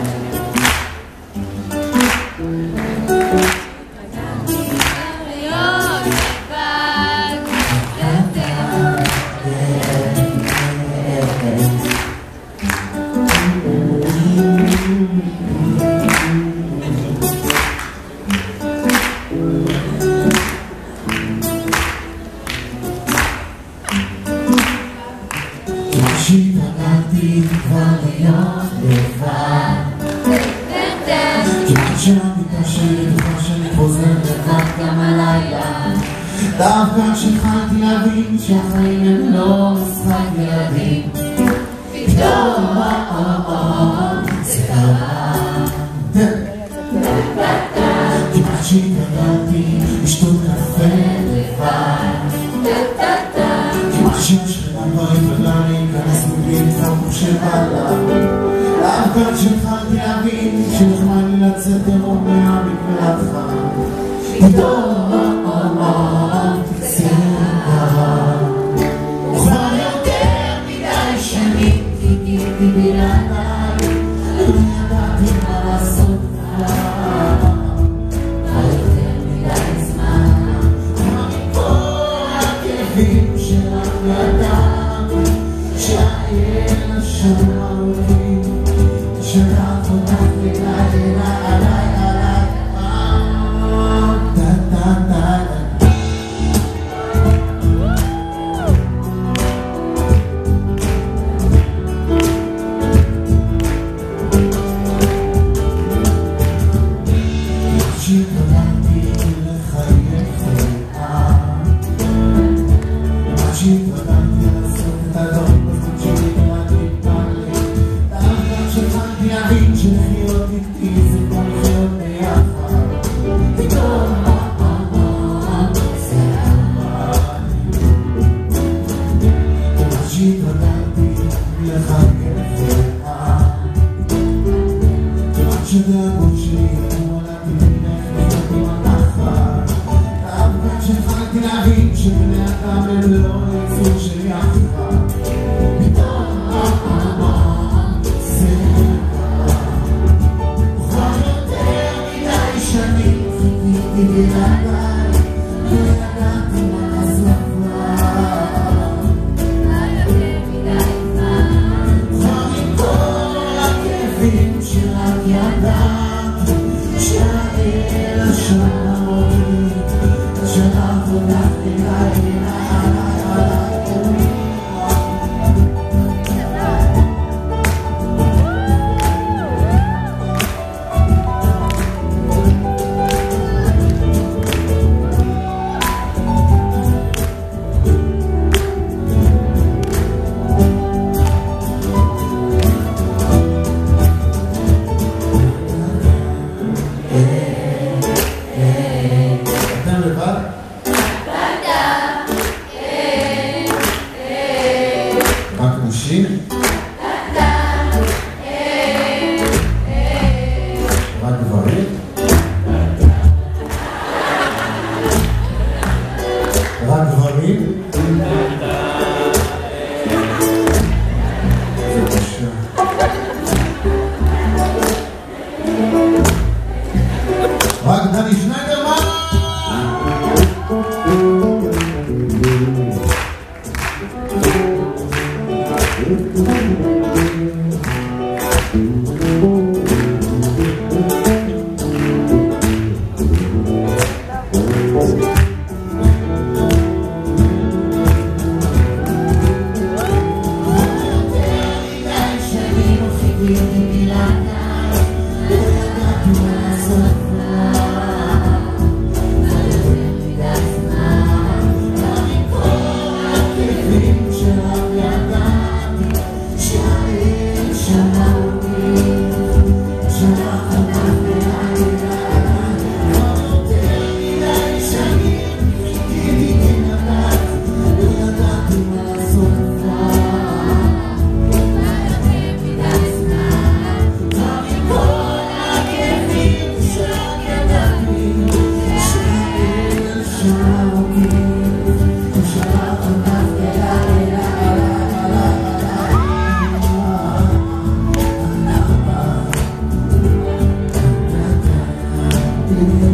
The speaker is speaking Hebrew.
שהתרגלתי כבר להיות לבד כמעט שאני קשה בטוחה שאני חוזר לבד גם הלילה דווקא כשהתחלתי להבין שהחיים הם לא משחק ילדים פתאום זה קרה כמעט שהתרגלתי לשתות קפה לבד כמעט שהשכנה כבר התרגלה להיכנס מבלי כמו שבא לה דווקא כשהתחלתי להבין שנחמד לי לצאת ירוק מהמקלטך פתאום זה קרה וכבר יותר מדי שנים חיכיתי בלעדיי לא ידעתי מה לעשות כבר יותר מדי זמן כבר מכל הכאבים שלך ידעתי שהילד שמע אותי שלח אותך אליי הוא